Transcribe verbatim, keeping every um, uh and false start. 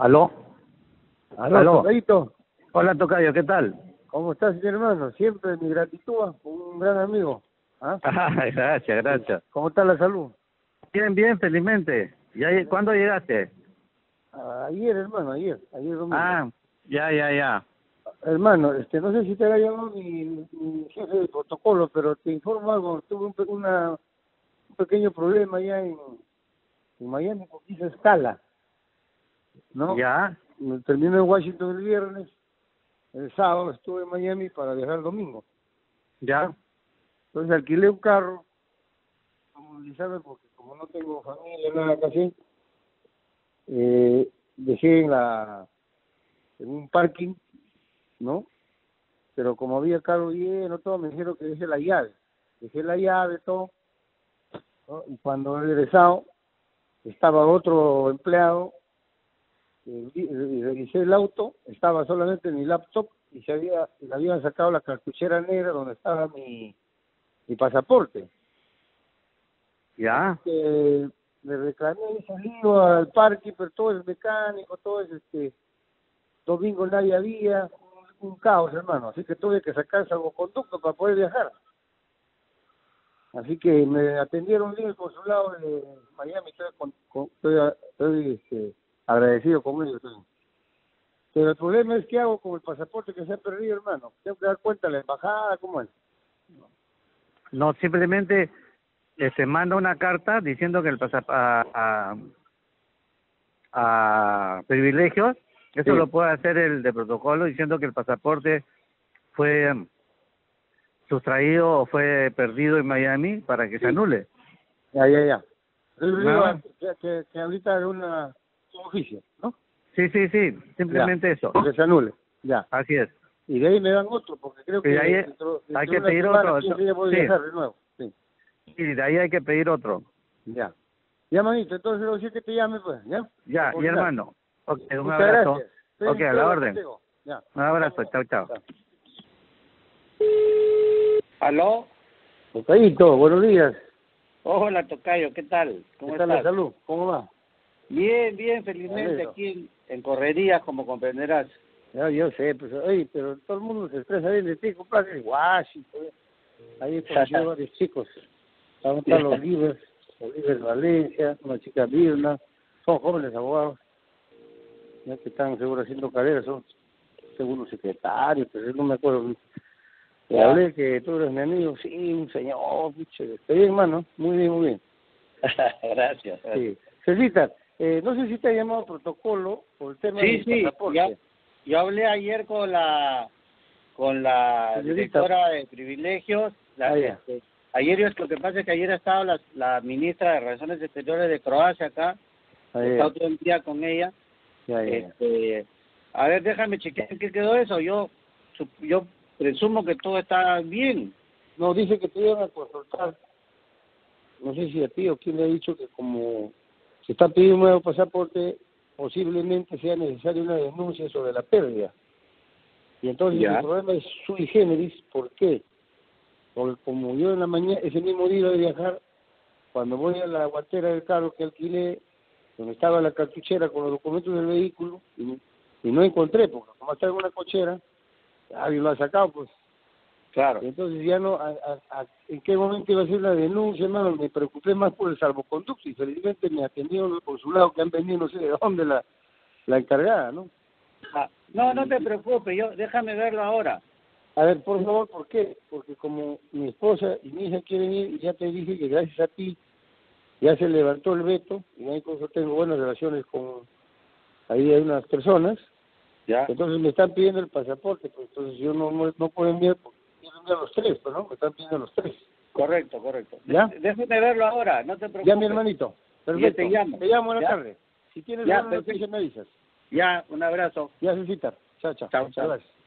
¿Aló? Aló, ¿Aló? tocadito. Hola, tocayo, ¿qué tal? ¿Cómo estás, mi hermano? Siempre mi gratitud, a un gran amigo. ¿Ah? Ah, gracias, gracias. ¿Cómo está la salud? Bien, bien, felizmente. ¿Ya, ¿Cuándo llegaste? Ah, ayer, hermano, ayer, ayer domingo. Ah, ya, ya, ya. Hermano, este, no sé si te ha llamado mi, mi jefe de protocolo, pero te informo algo. Tuve un, pe- una, un pequeño problema allá en, en Miami porque hice escala, ¿no? ¿Ya? Me terminé en Washington el viernes, el sábado estuve en Miami para viajar el domingo. ¿Ya? Entonces alquilé un carro, para movilizarme porque como no tengo familia, nada casi, eh, dejé en la en un parking, ¿no? Pero como había carro lleno, todo, me dijeron que dejé la llave. Dejé la llave, todo, ¿no? Y cuando he regresado, estaba otro empleado, eh, vi- y revisé el auto, estaba solamente mi laptop y se había, le habían sacado la cartuchera negra donde estaba mi, mi pasaporte. ¿Ya? Que le reclamé y salí al parque, pero todo es mecánico, todo es este, domingo nadie había, un, un caos, hermano, así que tuve que sacar salvoconducto para poder viajar. Así que me atendieron bien el consulado de Miami, estoy, con, con- estoy, a- estoy, este, agradecido con ellos. ¿Sí? Pero el problema es qué hago con el pasaporte que se ha perdido, hermano. Tengo que dar cuenta a la embajada, ¿cómo es? No, simplemente este, manda una carta diciendo que el pasap a, a, a privilegios, eso Sí, lo puede hacer el de protocolo diciendo que el pasaporte fue em, sustraído o fue perdido en Miami para que se sí, anule. ya, ya, ya. Yo Nada digo más. que, que, que ahorita es una, un oficio, ¿no? Sí, sí, sí, Ya, simplemente eso. que se anule, ya. Así es. Y de ahí me dan otro, porque creo Y que de ahí dentro, hay dentro de que una pedir semana, otro. quince eso- días voy a Sí, viajar de nuevo. Sí, y de ahí hay que pedir otro. ya. Ya, manito, entonces lo que te llame, pues, ¿ya? Para Ya, y coordinar. hermano. Ok, un Muchas abrazo. gracias. Estoy, Ok, a estoy la ahora orden. contigo. Ya. Un abrazo, chao, chao. Chao. ¿Aló? Tocayito, buenos días. Hola, tocayo, ¿qué tal? ¿Cómo ¿Qué tal la estás? salud? ¿Cómo va? Bien, bien, Me felizmente alegro. aquí en, en correrías, como comprenderás. Ya, yo sé, pues, oye, pero todo el mundo se estresa bien de ti, compadre. Washington. Ahí conocí a varios chicos. Ahí están los Olivers, Olivers Valencia, una chica Mirna. Son jóvenes abogados. Ya que están seguro haciendo carreras, son seguros secretarios, pero no me acuerdo. Le Ya. hablé que tú eres mi amigo, sí, un señor, pucha, está bien, hermano, muy bien, muy bien. Gracias. Sí. Cecita, eh, no sé si te ha llamado protocolo por el tema Sí, del sí, pasaporte. ya. Yo hablé ayer con la con la Señorita. directora de privilegios. La, Ah, ya. este, ayer, yo- lo que pasa es que ayer estaba la, la ministra de Relaciones Exteriores de Croacia acá. Ah, He ya, estado todo el día con ella. ya, ya, ya. Este, a ver, déjame chequear en qué quedó eso. Yo sup- yo presumo que todo está bien. No, dice que te iban a consultar, no sé si a ti o quién le ha dicho que como se está pidiendo un nuevo pasaporte, posiblemente sea necesaria una denuncia sobre la pérdida. Y entonces Ya. el problema es sui generis, ¿por qué? Porque como yo en la mañana, ese mismo día de viajar, cuando voy a la guantera del carro que alquilé, donde estaba la cartuchera con los documentos del vehículo, y, y no encontré, porque como está en una cochera, alguien lo ha sacado, pues. Claro. Y entonces ya no, a, a, a- ¿en qué momento iba a hacer la denuncia, hermano? Me preocupé más por el salvoconducto y felizmente me atendieron en el consulado que han venido no sé de dónde la, la encargada, ¿no? Ah, no, no te preocupes, yo déjame verlo ahora. A ver, por favor, ¿por qué? Porque como mi esposa y mi hija quieren ir, y ya te dije que gracias a ti ya se levantó el veto, y ahí incluso tengo buenas relaciones con, ahí hay unas personas, Ya. entonces me están pidiendo el pasaporte, pues entonces yo no, no, no puedo enviar, porque quiero enviar los tres, pues no, me están pidiendo los tres. Correcto, correcto. ¿Ya? D- Déjame verlo ahora, no te preocupes. Ya, mi hermanito, perfecto. te llamo. Te llamo en la ¿Ya? tarde. Si tienes Ya, alguna noticia perfecto. me avisas. Ya, un abrazo. Ya, Cecita. Chao, chao. Chao, Muchas chao. gracias.